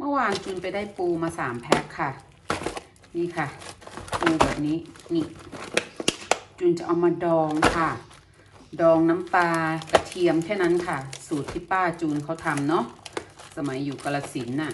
มื่อวานจูนไปได้ปูมา3 แพ็คค่ะนี่ค่ะปูแบบนี้นี่จูนจะเอามาดองค่ะดองน้ำปลากระเทียมแค่นั้นค่ะสูตรที่ป้าจูนเขาทำเนาะสมัยอยู่กาฬสินธุ์น่ะ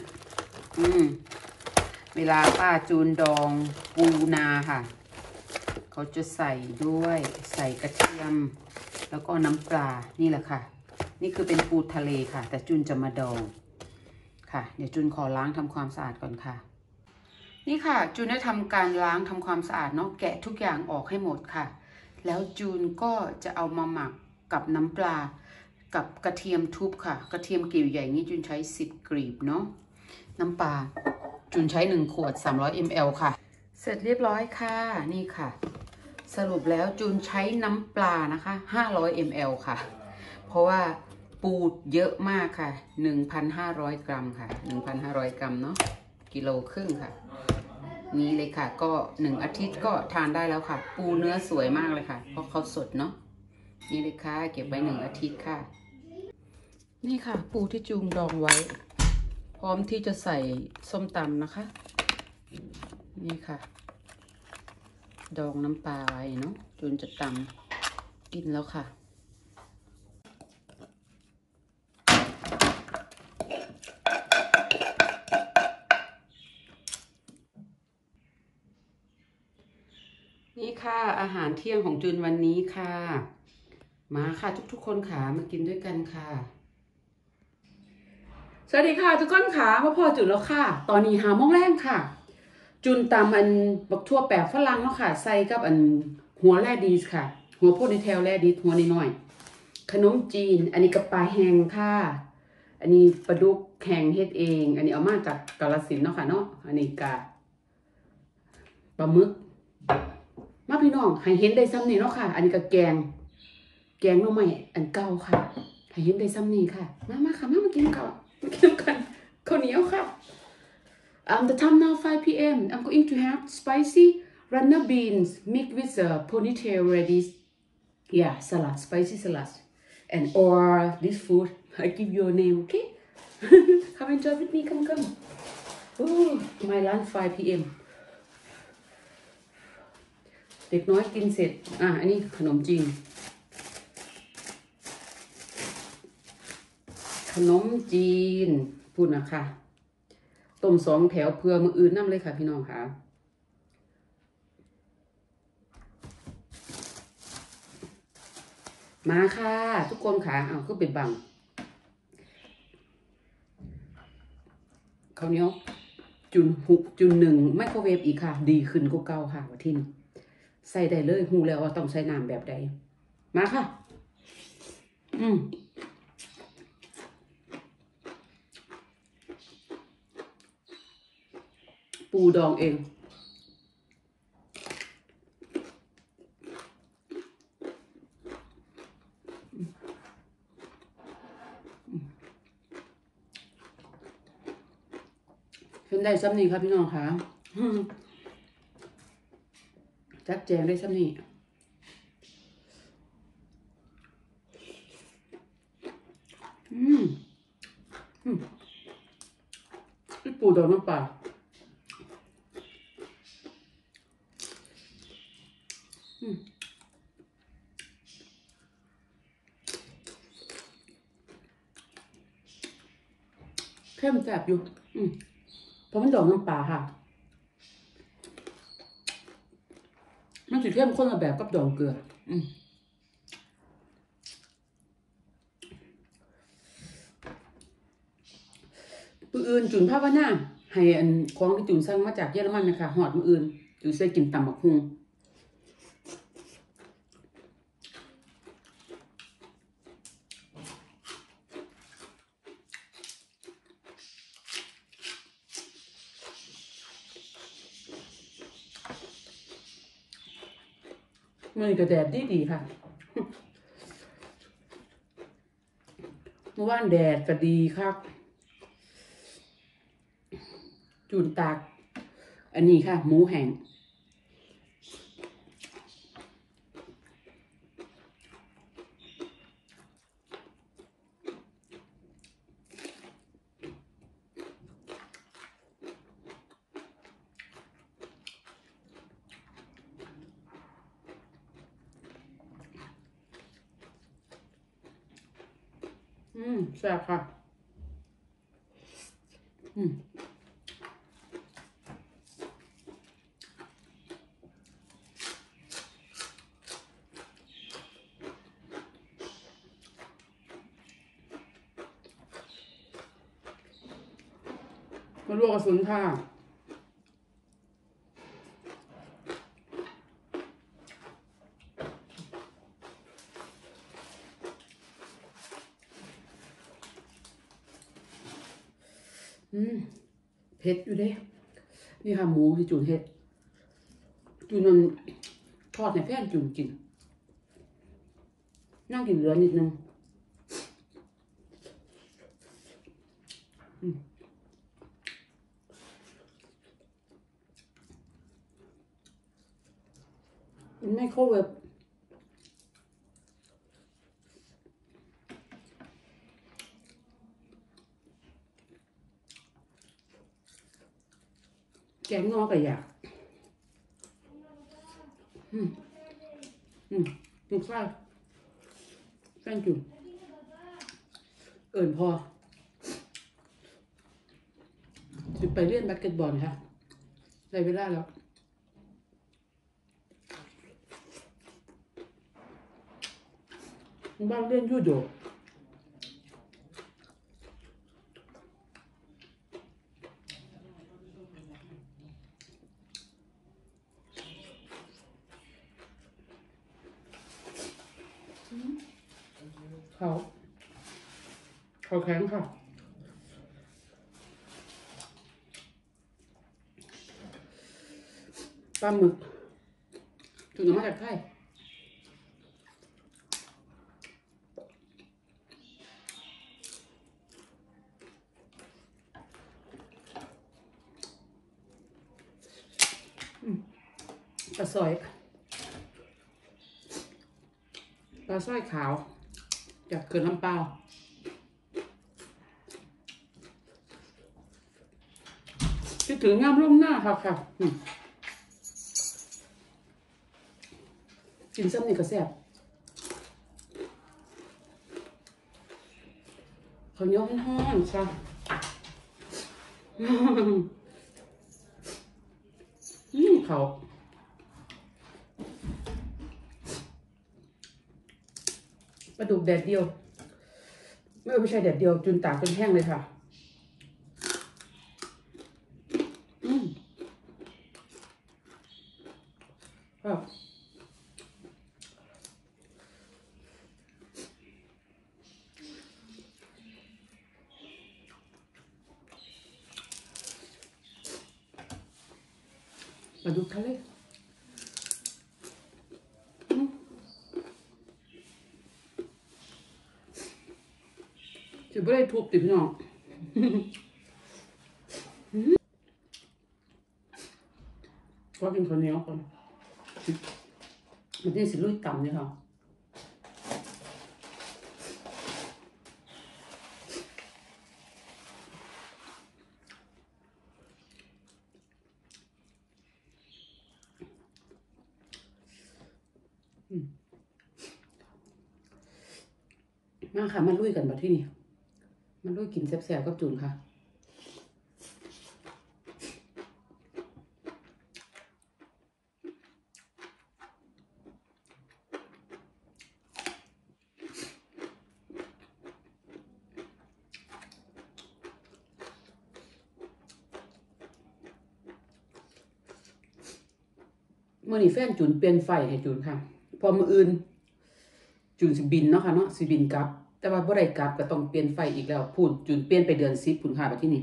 เวลาป้าจูนดองปูนาค่ะเขาจะใส่ด้วยใส่กระเทียมแล้วก็น้ำปลานี่แหละค่ะนี่คือเป็นปูทะเลค่ะแต่จูนจะมาดองค่ะเดี๋ยวจูนขอล้างทำความสะอาดก่อนค่ะนี่ค่ะจูนได้ทำการล้างทำความสะอาดเนาะแกะทุกอย่างออกให้หมดค่ะแล้วจูนก็จะเอามาหมักกับน้ำปลากับกระเทียมทุบค่ะกระเทียมกลีบใหญ่นี้จูนใช้10 กลีบเนาะน้ำปลาจูนใช้1 ขวด300 ml ค่ะเสร็จเรียบร้อยค่ะนี่ค่ะสรุปแล้วจูนใช้น้ำปลานะคะ500 ml ค่ะเพราะว่าปูเยอะมากค่ะ 1,500 กรัมค่ะ 1,500 กรัมเนาะกิโลครึ่งค่ะนี่เลยค่ะก็1 อาทิตย์ก็ทานได้แล้วค่ะปูเนื้อสวยมากเลยค่ะเพราะเขาสดเนาะนี่เลยค่ะเก็บไว้1 อาทิตย์ค่ะนี่ค่ะปูที่จูนดองไว้พร้อมที่จะใส่ส้มตำนะคะนี่ค่ะดองน้ำปลาไว้เนาะจูนจะตำกินแล้วค่ะนี่ค่ะอาหารเที่ยงของจูนวันนี้ค่ะมาค่ะทุกๆคนค่ะมากินด้วยกันค่ะสวัสดีค่ะทุกคนค่ะพ่อจูนแล้วค่ะตอนนี้5 โมงแรงค่ะจูนตำอันบักทั่วแปบฝรั่งเนาะค่ะใส่กับอันหัวแรดิชค่ะหัวโพนิเทลแรดิชหัวน้อยๆขนมจีนอันนี้กับปลาแห้งค่ะอันนี้ปลาดุกแห้งเฮ็ดเองอันนี้เอามาจากกาฬสินธุ์เนาะค่ะเนาะอันนี้กะปลาหมึกมาพี่น้องให้เห็นได้ซ้ำนี่เนาะค่ะอันนี้ก็แกงหน่อไม้อันเก่าค่ะให้เห็นได้ซ้ำนี่ค่ะมาค่ะมากินกันข้าวเหนียวค่ะthe time now 5 p.m. I'm going to have spicy runner beans mixed with ponytail radish salad spicy salad and or this food I give you a name okay come enjoy with me come oh my lunch 5 p.m. เด็กน้อยกินเสร็จอันนี้ขนมจีนพูดนะคะต้ม2 แถวเพื่อมืออื่นน้ำเลยค่ะพี่น้องค่ะมาค่ะทุกคนค่ะก็เป็นบังข้าวเหนียวจุน6 จุน 1ไมโครเวฟอีกค่ะดีขึ้นกว่าเก่าค่ะว่าที่ใส่ได้เลยหูแล้วว่าต้องใส่น้ำแบบใดมาค่ะปูดองเองเห็นได้ซ้ำนี่ครับพี่น้องค่ะจัดแจงได้ซ้ำนี่ปูดองน้ำปลาเข้มแซ่บอยู่เพราะมันดองน้ำปลาค่ะมันจะเข้มข้นละแบบกับดองเกลือมื้ออื่นจุนภาวนาให้อันของที่จุนสั่งมาจากเยอรมันนะคะหอดมื้ออื่นจุนใส่กินตำบักหุ่งมันก็แดดดีค่ะเมื่อวานแดดก็ดีครับจูนตากอันนี้ค่ะหมูแห้งแซ่บค่ะมาลวกกระสุนค่ะเผ็ดอยู่เด้นี่ค่ะหมูที่จูนเฮ็ดจูนนทอดในแป้งจูนกินนั่งกินเหลือนิดนึงมันไม่เข้าเว็บแกงงอกับอยากลูกไส้แป้งจุ่มเอิ่นพอจะไปเล่นบาสเกตบอลค่ะได้เวลาแล้วบ้านเล่นยูโดเขาแข็งค่ะปลาหมึกถึงมาจากไทยปลาสร้อยขาวจากเขื่อนลำปาวคิดถึงงามร่มหน้าค่ะกินซ้ำนี่ก็แซ่บเขาย่อมห้อนใช่เขาปลาดุกแดดเดียวไม่ใช่แดดเดียวจุนตากจนแห้งเลยค่ะครับปลาดุกทะเลจะไม่ได้ทุบติพี่น้องก็กินข้าวเหนียวก่อนมันนี่สิลุยต่ำเลยค่ะมาค่ะมาลุยกันแบบที่นี่มันลุยกินแซ่บๆกับจูนค่ะเมื่อนี้แฟนจูนเปลี่ยนไฟให้จูนค่ะพอมื้ออื่นจูนสิบินเนาะค่ะเนาะสิบินกลับแต่ว่าบ่ได้กลับก็ต้องเปลี่ยนไฟอีกแล้วพูดจูนเปลี่ยนไปเดือน10พุ่นค่ะแบบที่นี่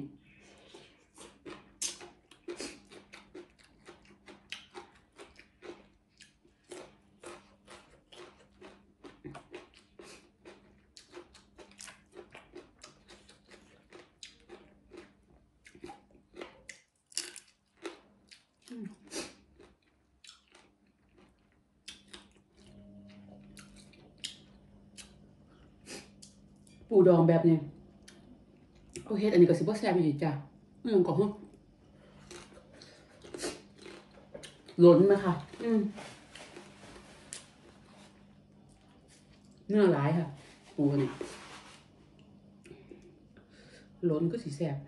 ปูดองแบบนี้โอเคอันนี้ก็สิบ่แซ่บอีกจ้ะก็ฮะล้นไหมค่ะเนื้อหลายค่ะปูนี่ล้นก็สีแสบ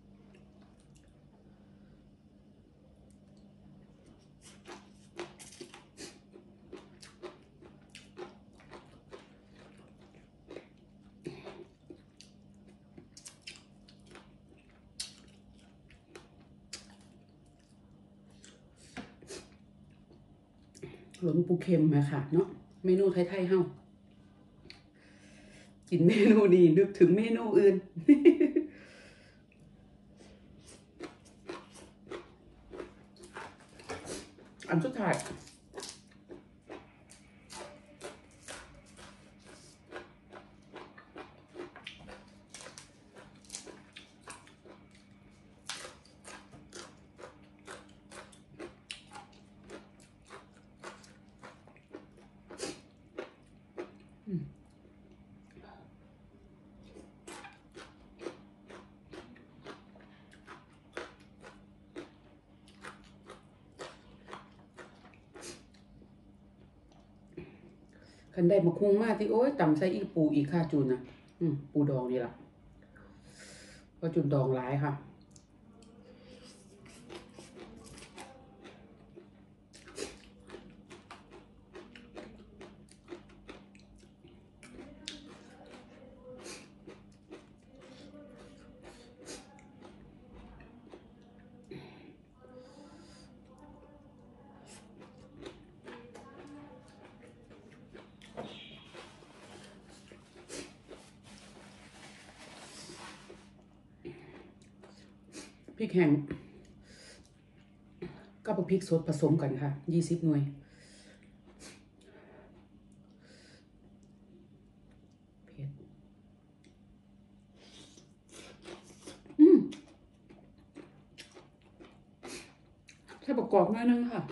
หลนปูเค็มมาค่ะเนาะเมนูไทยๆเฮากินเมนูนี้นึกถึงเมนูอื่น อันสุดท้ายคันได้มาคุ้งมากที่โอ้ยต่ำใส่อีกปูอีกค่ะจูนนะปูดองนี่ล่ะก็จูนดองหลายค่ะพริกแห้งกับพริกสดผสมกันค่ะ20 หน่วยเผ็ดใส่ประกอบหน่อยนึงค่ะ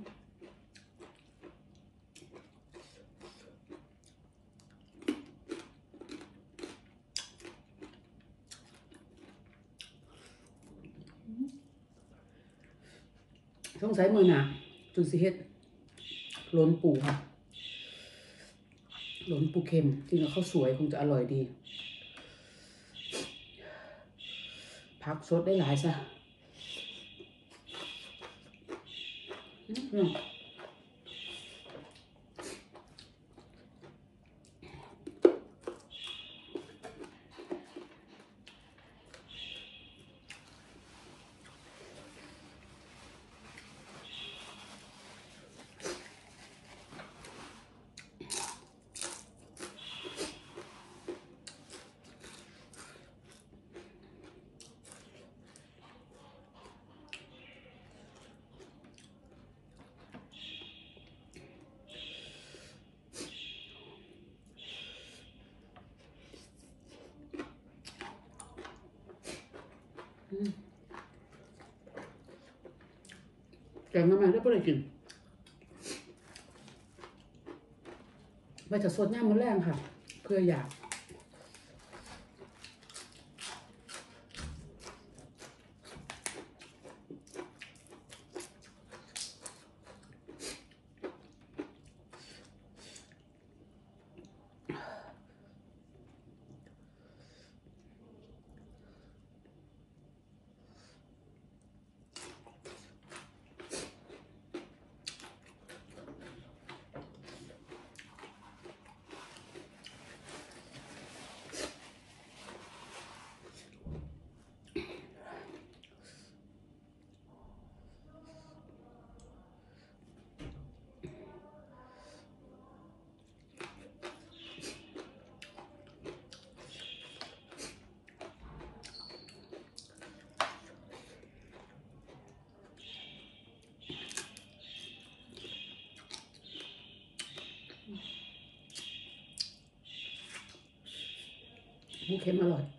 สงสัยมือหนาจุนสิเฮ็ดล้นปูค่ะล้นปูเค็มจริงแล้วข้าวสวยคงจะอร่อยดีผักสดได้หลายซะแกงมาได้บ่ได้กินไว้จะสดย่ามมื้อแรงค่ะเพื่ออยากปูเค็มอร่อย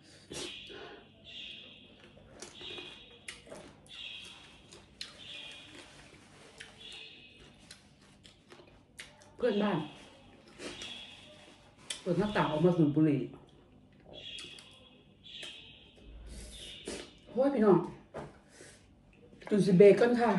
เพื่อนบ้านเปิดหน้าต่างออกมาสูบบุหรี่โอ้ยพี่น้องจุดสิเบรกกันค่ะ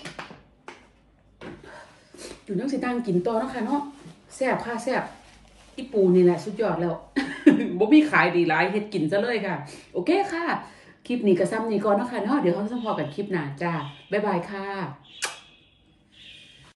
อยู่นั่งสิตังกินต่อนะคะเนาะแซ่บค่ะแซ่บอีปูนี่แหละสุดยอดแล้ว บ่มีขายดีหลายเฮ็ดกินซะเลยค่ะ โอเคค่ะ คลิปนี้ก็ซ้ำนี้ก่อนเนาะค่ะเนาะเดี๋ยวเราจะพอกันคลิปหน้าจ้าบ๊ายบายค่ะ